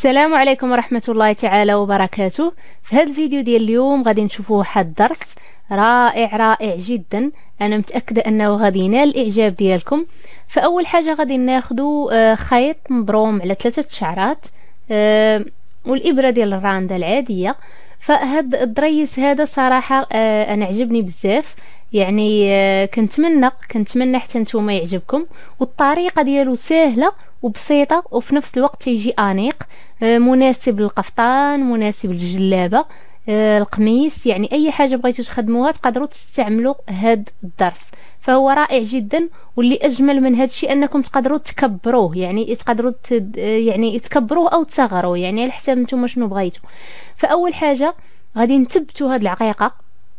السلام عليكم ورحمة الله تعالى وبركاته. في هذا الفيديو ديال اليوم غادي نشوفوا واحد الدرس رائع جدا. انا متأكدة انه غادي ينال الاعجاب ديالكم. فاول حاجة غادي ناخذوا خيط مبروم على 3 شعرات والابرة ديال الراندا العادية. فهاد الدريس هذا صراحة انا عجبني بزاف، يعني كنتمنى حتى نتوما يعجبكم. والطريقة ديالو سهلة وبسيطة وفي نفس الوقت يجي انيق، مناسب للقفطان، مناسب للجلابة، القميص، يعني اي حاجة بغيتو تخدموها تقدروا تستعملوا هاد الدرس. فهو رائع جدا، واللي اجمل من هاد الشيء انكم تقدروا تكبروه، يعني تقدروا يعني تكبروه او تصغروه، يعني على حساب نتوما شنو بغيتو. فاول حاجة غادي نثبتوا هاد العقيقة.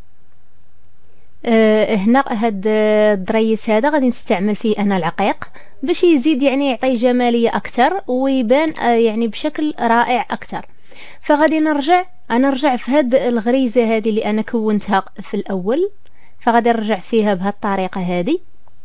هنا هاد الدريس هذا غادي نستعمل فيه انا العقيق باش يزيد يعني يعطي جماليه اكثر ويبان يعني بشكل رائع اكثر. فغادي نرجع في هاد الغريزه هذه اللي انا كونتها في الاول، فغادي نرجع فيها بهذه الطريقه هذه.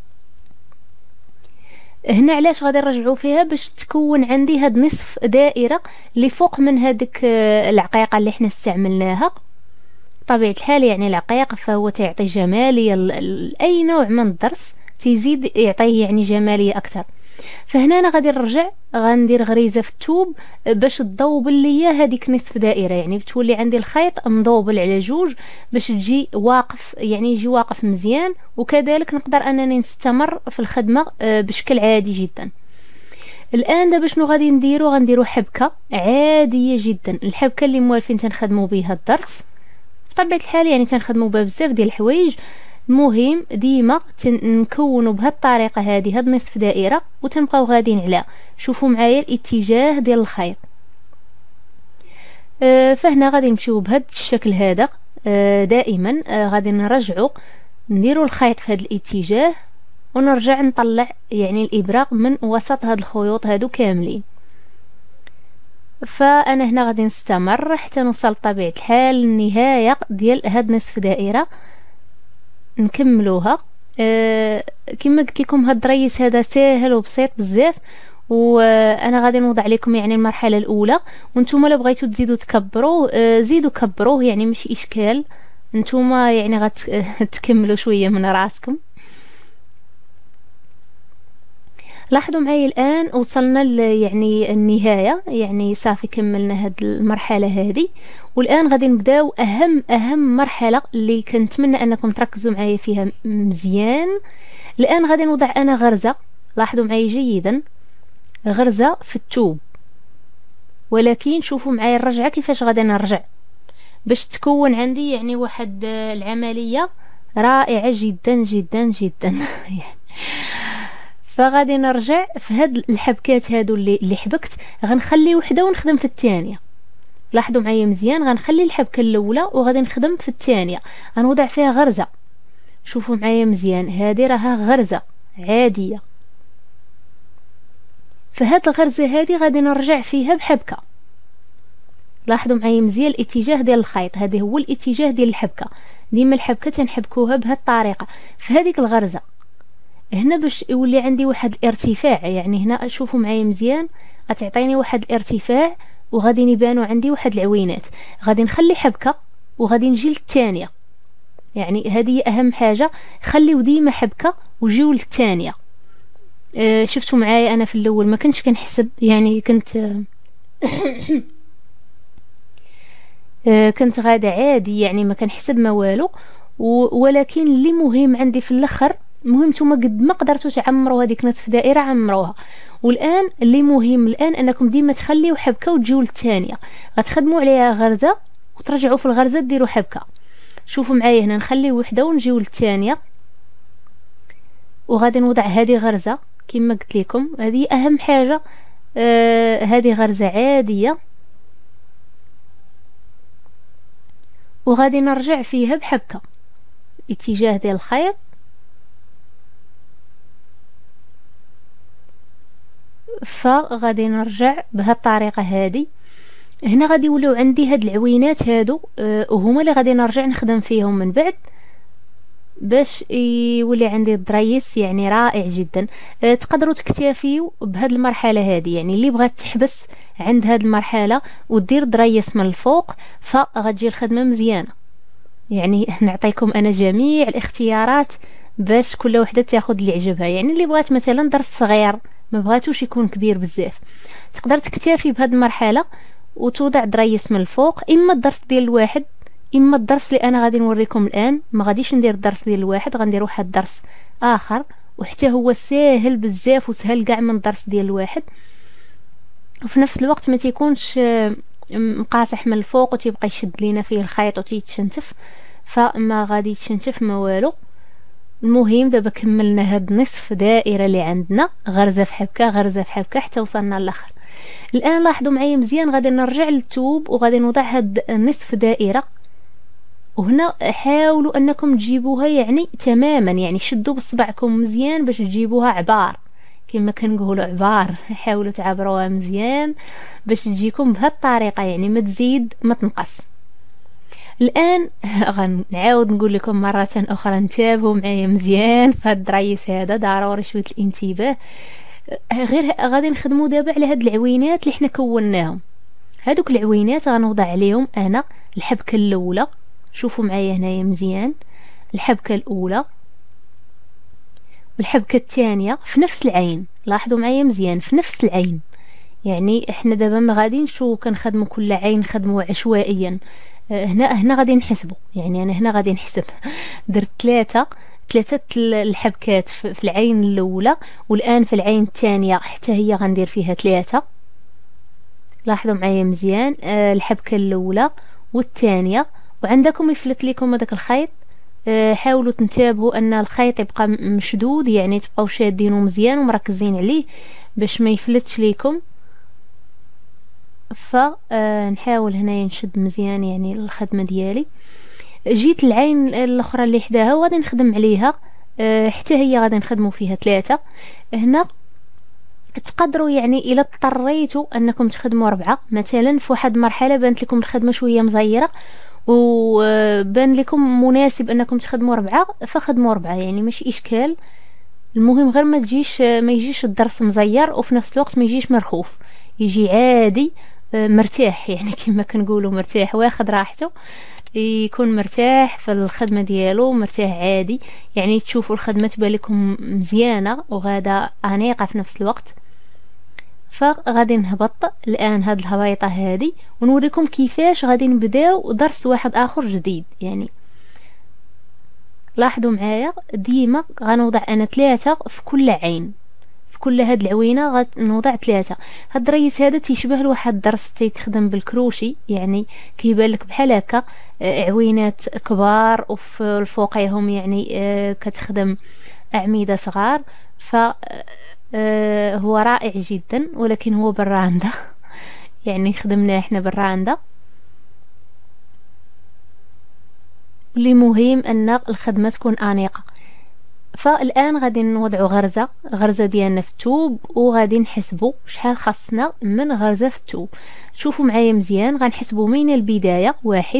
هنا علاش غادي نرجعوا فيها؟ باش تكون عندي هاد نصف دائره اللي فوق من هذيك العقيقه اللي حنا استعملناها. طبيعة الحال يعني العقيق فهو تعطي جمالية لأي نوع من الدرس، تزيد يعطيه يعني جمالية أكثر. فهنا أنا غندير غريزة في الثوب باش تضوبل ليا هذيك نصف دائرة، يعني بتولي عندي الخيط مضوبل على جوج باش تجي واقف، يعني يجي واقف مزيان، وكذلك نقدر أنني نستمر في الخدمة بشكل عادي جدا. الآن دابا شنو غادي غنديرو حبكة عادية جدا، الحبكة اللي موالفين تنخدمو بها الدرس. بطبيعة الحال يعني تنخدموا بها بزاف ديال الحوايج، المهم ديما نكونوا بهذه الطريقه هذه هاد نصف دائره وتنبقاو غاديين على. شوفوا معايا الاتجاه ديال الخيط. فهنا غادي نمشيو بهذا الشكل هذا. دائما غادي نرجعوا نديروا الخيط في هذا الاتجاه ونرجع نطلع يعني الابره من وسط هاد الخيوط هادو كاملين. فانا هنا غادي نستمر حتى نوصل بطبيعه الحال للنهايه ديال هاد نصف دائره نكملوها. كما قلت لكم هاد الدريس هذا ساهل وبسيط بزاف، وانا غادي نوضع لكم يعني المرحله الاولى، وانتم لو بغيتوا تزيدوا تكبروه زيدوا كبروه، يعني ماشي اشكال، انتم يعني غتكملوا شويه من راسكم. لاحظوا معايا الان وصلنا يعني النهايه، يعني صافي كملنا هاد المرحله هذه. والان غادي نبداو اهم مرحله اللي كنتمنى انكم تركزوا معايا فيها مزيان. الان غادي نوضع انا غرزه، لاحظوا معايا جيدا، غرزه في الثوب، ولكن شوفوا معايا الرجعه كيفاش غادي نرجع باش تكون عندي يعني واحد العمليه رائعه جدا. فغادي نرجع في هاد الحبكات هادو اللي حبكت، غنخلي وحده ونخدم في الثانيه. لاحظوا معايا مزيان، غنخلي الحبكه الاولى وغادي نخدم في الثانيه، غنوضع فيها غرزه. شوفوا معايا مزيان، هذه راها غرزه عاديه. فهاد الغرزه هذه غادي نرجع فيها بحبكه. لاحظوا معايا مزيان الاتجاه ديال الخيط، هذا هو الاتجاه ديال الحبكه. ديما الحبكه تنحبكوها بهاد الطريقه في هذيك الغرزه هنا باش يولي عندي واحد الارتفاع. يعني هنا شوفوا معايا مزيان، غتعطيني واحد الارتفاع وغادي يبانوا عندي واحد العوينات. غادي نخلي حبكه وغادي نجي للثانيه، يعني هذه اهم حاجه، خليو ديما حبكه وجيو للثانيه. شفتوا معايا انا في الاول ما كنتش كنحسب، يعني كنت غاده عادي، يعني ما كنحسب ما والو. ولكن اللي مهم عندي في الاخر، مهم نتوما قد ما قدرتوا تعمروا هذيك نصف دائره عمروها. والان اللي مهم الان انكم ديما تخليو حبكه وتجيو للثانيه، غتخدموا عليها غرزه وترجعوا في الغرزه ديروا حبكه. شوفوا معايا هنا نخليو وحده ونجيو للثانيه، وغادي نوضع هذه غرزه كما قلت لكم، هذه اهم حاجه. هذه غرزه عاديه وغادي نرجع فيها بحبكه اتجاه ديال الخيط. فغادي نرجع بهذه الطريقه هذه. هنا غادي يوليو عندي هاد العوينات هادو، وهما اللي غادي نرجع نخدم فيهم من بعد. باش يولي عندي الضريس يعني رائع جدا. تقدروا تكتفيوا بهذه المرحله هذه، يعني اللي بغات تحبس عند هذه المرحله ودير ضريس من الفوق فغتجي الخدمه مزيانه. يعني نعطيكم انا جميع الاختيارات باش كل وحده تاخذ اللي عجبها. يعني اللي بغات مثلا درس صغير ما بغاتوش يكون كبير بزاف، تقدر تكتفي بهذه المرحله وتوضع ضريس من الفوق، اما الدرس ديال الواحد اما الدرس اللي انا غادي نوريكم الان. ما غاديش ندير الدرس ديال الواحد، غندير واحد درس اخر وحتى هو ساهل بزاف وسهل كاع من الدرس ديال الواحد، وفي نفس الوقت ما تيكونش مقاصح من الفوق وتيبقى يشد لينا فيه الخيط وتيتشنتف، فما غادي يتشنتف ما والو. المهم دابا كملنا هاد نصف دائره اللي عندنا، غرزه في حبكه غرزه في حبكه حتى وصلنا للاخر. الان لاحظوا معايا مزيان، غادي نرجع للثوب وغادي نوضع هاد نصف دائره، وهنا حاولوا انكم تجيبوها يعني تماما، يعني شدوا بصبعكم مزيان باش تجيبوها عبار كما كنقولوا عبار. حاولوا تعبروها مزيان باش تجيكم بهذه الطريقه، يعني ما تزيد ما تنقص. الان غنعاود نقول لكم مره اخرى انتبهوا معايا مزيان في هذا الضريس هذا، ضروري شويه الانتباه. غير غادي نخدموا دابا على هاد العوينات اللي حنا كوناهم. هادوك العوينات غنوضع عليهم انا الحبكه الاولى، شوفوا معايا هنايا مزيان، الحبكه الاولى والحبكه الثانيه في نفس العين. لاحظوا معايا مزيان في نفس العين، يعني احنا دابا ما غاديش كنخدموا كل عين نخدموا عشوائيا. هنا غادي نحسبوا، يعني انا هنا غادي نحسب. درت ثلاثه الحبكات في العين الاولى، والان في العين الثانيه حتى هي غندير فيها ثلاثه. لاحظوا معايا مزيان الحبكه الاولى والثانيه، وعندكم يفلت لكم هذاك الخيط. حاولوا تنتبهوا ان الخيط يبقى مشدود، يعني تبقاو شادينه مزيان ومركزين عليه باش ما يفلتش ليكم. فنحاول هنا نشد مزيان يعني الخدمه ديالي. جيت العين الاخرى اللي حداها وغادي نخدم عليها حتى هي غادي نخدموا فيها ثلاثه. هنا تقدروا يعني الا اضطريتوا انكم تخدموا 4 مثلا، في واحد المرحله بانت لكم الخدمه شويه مزيره وبان لكم مناسب انكم تخدموا 4 فخدموا 4، يعني ماشي اشكال. المهم غير ما يجيش الدرس مزير وفي نفس الوقت ما يجيش مرخوف، يجي عادي مرتاح، يعني كما كنقولوا مرتاح واخد راحته، يكون مرتاح في الخدمه ديالو مرتاح عادي. يعني تشوفوا الخدمه تبان لكم مزيانه وغادا انيقه في نفس الوقت. فغادي نهبط الان هاد الهبيطه هذه ونوريكم كيفاش غادي نبداو درس واحد اخر جديد. يعني لاحظوا معايا ديما غنوضع انا 3 في كل عين، في كل هاد العوينه غنوضع 3. هاد الريس هذا تيشبه لواحد الدرس تيتخدم بالكروشي، يعني كيبان لك بحال هكا عوينات كبار وفي الفوقيهم يعني كتخدم اعمده صغار. ف هو رائع جدا، ولكن هو بالراندا يعني خدمناه احنا بالراندا. اللي مهم ان الخدمه تكون انيقه. فالان غادي نوضعوا غرزه ديالنا في الثوب وغادي نحسبوا شحال خاصنا من غرزه في الثوب. شوفوا معايا مزيان، غنحسبوا من البدايه 1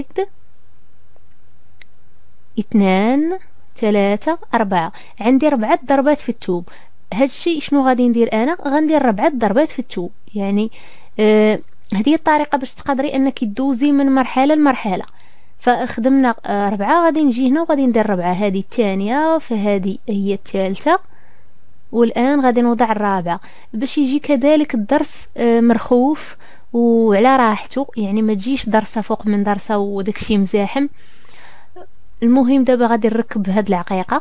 2 3 4. عندي 4 ضربات في الثوب. هادشي شنو غادي ندير انا؟ غندير 4 ضربات في الثوب. يعني هذه الطريقه باش تقدري انك تدوزي من مرحله لمرحله. فخدمنا 4، غادي نجي هنا وغادي ندير 4، هذه الثانيه فهذه هي الثالثه، والان غادي نوضع الرابعه باش يجي كذلك الدرس مرخوف وعلى راحته، يعني ما تجيش درسه فوق من درسه وداكشي مزاحم. المهم دابا غادي نركب هاد العقيقه.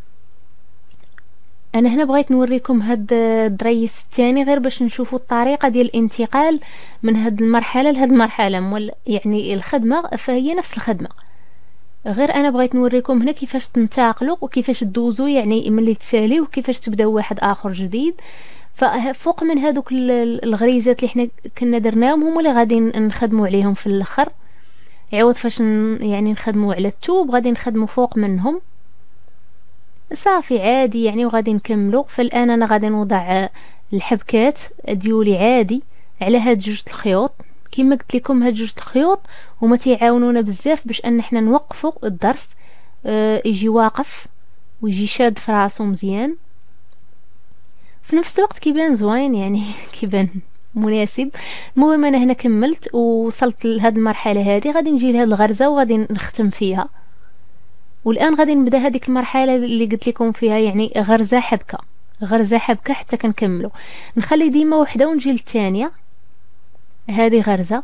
انا هنا بغيت نوريكم هاد الدريس الثاني غير باش نشوفوا الطريقه ديال الانتقال من هاد المرحله لهاد المرحله، يعني الخدمه فهي نفس الخدمه، غير انا بغيت نوريكم هنا كيفاش تنتقلوا وكيفاش تدوزوا، يعني ملي تساليو وكيفاش تبداو واحد اخر جديد. ففوق من هادوك الغريزات اللي حنا كنا درناهم هما اللي غادي نخدموا عليهم في الاخر. عوض فاش يعني نخدموا على الثوب غادي نخدموا فوق منهم صافي عادي يعني، وغادي نكملوا. فالان انا غادي نوضع الحبكات ديولي عادي على هاد 2 الخيوط. كما قلت لكم هاد 2 الخيوط هما تيعاونونا بزاف باش ان احنا نوقفوا الدرس يجي واقف ويجي شاد في راسو مزيان، في نفس الوقت كيبان زوين يعني كيبان مناسب. المهم انا هنا كملت ووصلت لهاد المرحله هذه، غادي نجي لهاد الغرزه وغادي نختم فيها. والان غادي نبدا هذيك المرحله اللي قلت لكم فيها يعني غرزه حبكه، غرزه حبكه حتى كنكملوا. نخلي ديما وحده ونجي للثانيه، هذه غرزه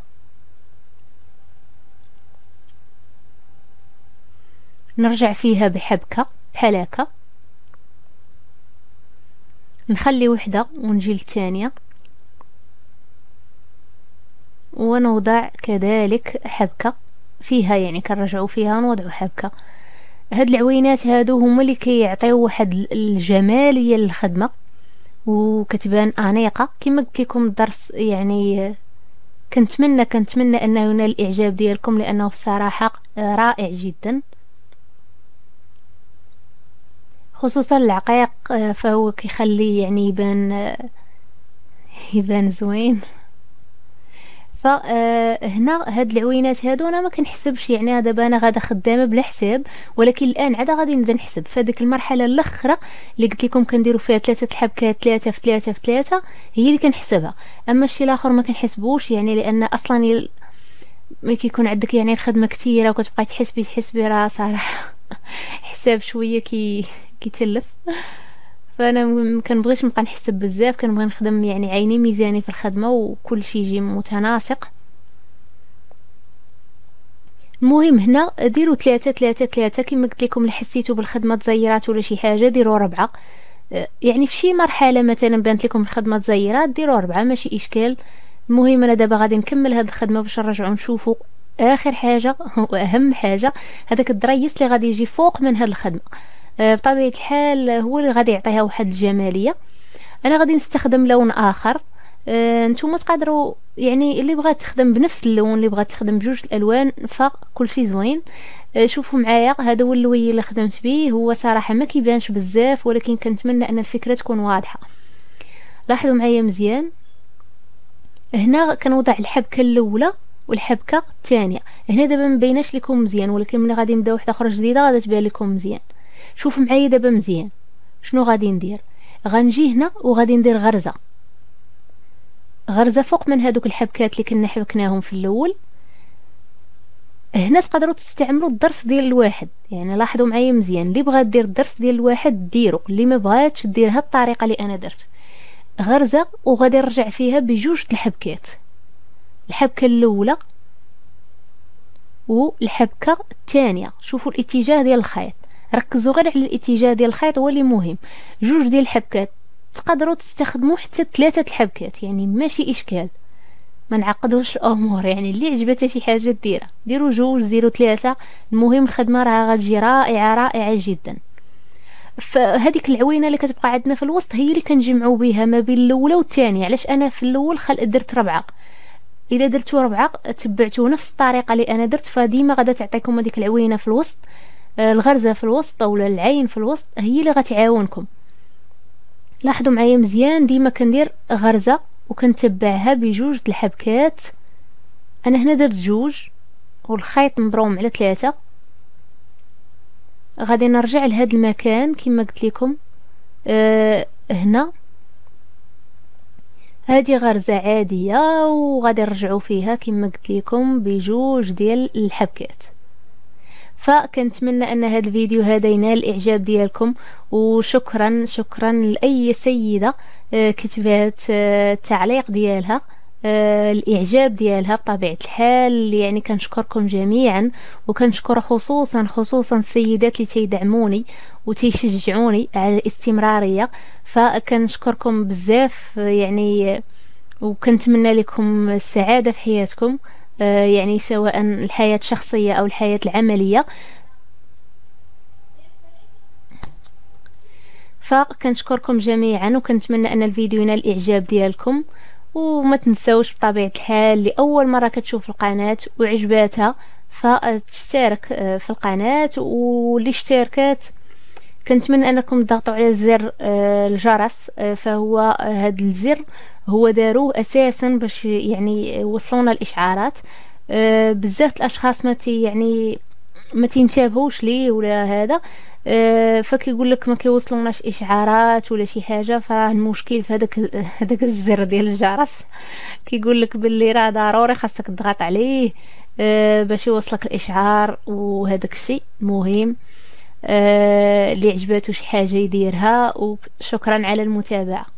نرجع فيها بحبكه بحال هكا، نخلي وحده ونجي للثانيه ونوضع كذلك حبكه فيها، يعني كنرجعوا فيها نوضعوا حبكه. هاد العوينات هادو هما اللي كيعطيو واحد الجماليه للخدمه وكتبان انيقه. كما قلت لكم الدرس يعني كنتمنى انه ينال الاعجاب ديالكم، لانه بصراحه رائع جدا، خصوصا العقيق فهو كيخليه يعني يبان زوين. فهنا هاد العوينات هادو انا ما كنحسبش، يعني دابا انا غادا خدامه بلا حساب، ولكن الان عاد غادي نبدا نحسب. فهاديك المرحله الاخرى اللي قلت لكم كنديروا فيها 3 الحبكات 3 في 3 في 3 هي اللي كنحسبها، اما الشيء الاخر ما كنحسبوش، يعني لان اصلا ملي كيكون عندك يعني الخدمه كثيره وكتبقاي تحسبي راه صراحه حساب شويه كيتلف. فانا كنبغيش نبقى نحسب بزاف، كنبغي نخدم يعني عيني ميزاني في الخدمه وكل شيء يجي متناسق. المهم هنا ديروا 3 3 3 كما قلت لكم. حسيتوا بالخدمه تزيرات ولا شي حاجه ديروا 4، يعني في شي مرحله مثلا بانت لكم الخدمه تزيرات ديروا 4 ماشي اشكال. المهم انا دابا غادي نكمل هاد الخدمه باش نرجعوا نشوفوا اخر حاجه واهم حاجه، هذاك الدريس اللي غادي يجي فوق من هاد الخدمه. بطبيعه الحال هو اللي غادي يعطيها واحد الجماليه. انا غادي نستخدم لون اخر، نتوما تقدروا يعني اللي بغات تخدم بنفس اللون، اللي بغات تخدم بجوج الالوان فكل شيء زوين. شوفوا معايا هذا هو اللوي اللي خدمت به، هو صراحه ما كيبانش بزاف ولكن كنتمنى ان الفكره تكون واضحه. لاحظوا معايا مزيان، هنا كنوضع الحبكه الاولى والحبكه الثانيه. هنا دابا ما بيناش لكم مزيان، ولكن ملي غادي نبدا واحده اخرى جديده غادي تبان لكم مزيان. شوفوا معايا دابا مزيان شنو غادي ندير. غنجي هنا وغادي ندير غرزه فوق من هذوك الحبكات اللي كنا حبكناهم في الاول. هنا تقدروا تستعملوا الضرس ديال الواحد، يعني لاحظوا معايا مزيان، اللي بغى دير الضرس ديال الواحد ديرو، اللي ما بغاتش دير هاد الطريقه اللي انا درت. غرزه وغادي نرجع فيها بجوج الحبكات، الحبكه الاولى والحبكه الثانيه. شوفوا الاتجاه ديال الخيط، ركزوا غير على الاتجاه ديال الخيط هو اللي مهم. جوج ديال الحبكات، تقدروا تستخدموا حتى 3 الحبكات، يعني ماشي اشكال، ما نعقدوش الامور. يعني اللي عجبتها شي حاجه ديرها، ديروا جوج ديروا 3، المهم الخدمه راه غتجي رائعه جدا. فهذيك العوينه اللي كتبقى عندنا في الوسط هي اللي كنجمعوا بها ما بين الاولى والثانيه. علاش انا في الاول درت 4، الا درتوا 4 تبعتوا نفس الطريقه اللي انا درت، فديما غادا تعطيكم هذيك العوينه في الوسط، الغرزه في الوسط اولا العين في الوسط هي اللي غتعاونكم. لاحظوا معايا مزيان، ديما كندير غرزه وكنتبعها بجوج الحبكات. انا هنا درت جوج والخيط مبروم على 3. غادي نرجع لهذا المكان كما قلت لكم. هنا هذه غرزه عاديه وغادي نرجعوا فيها كما قلت لكم بجوج ديال الحبكات. فكنتمنى ان هذا الفيديو هذا ينال الاعجاب ديالكم، وشكرا لاي سيده كتبات التعليق ديالها الاعجاب ديالها. بطبيعه الحال يعني كنشكركم جميعا، وكنشكر خصوصا السيدات اللي تيدعموني وتيشجعوني على الاستمراريه، فكنشكركم بزاف يعني، وكنتمنى لكم السعاده في حياتكم، يعني سواء الحياه الشخصيه او الحياه العمليه. فكنشكركم جميعا وكنتمنى ان الفيديو ينال الاعجاب ديالكم. وما تنسوش بطبيعه الحال لاول مره كتشوف القناه وعجباتها فتشترك في القناه، واللي اشتركت كنتمنى انكم تضغطوا على زر الجرس، فهو هذا الزر هو داروه اساسا باش يعني يوصلونا الاشعارات. بزاف الاشخاص ما يعني ما تنتبهوش ليه ولا هذا. فكيقول لك ما كيوصلوناش اشعارات ولا شي حاجه، فراه المشكل في هذاك الزر ديال الجرس. كيقول لك باللي راه ضروري خاصك تضغط عليه باش يوصلك الاشعار. وهذاك الشيء مهم. اللي عجباتو شي حاجه يديرها. وشكرا على المتابعه.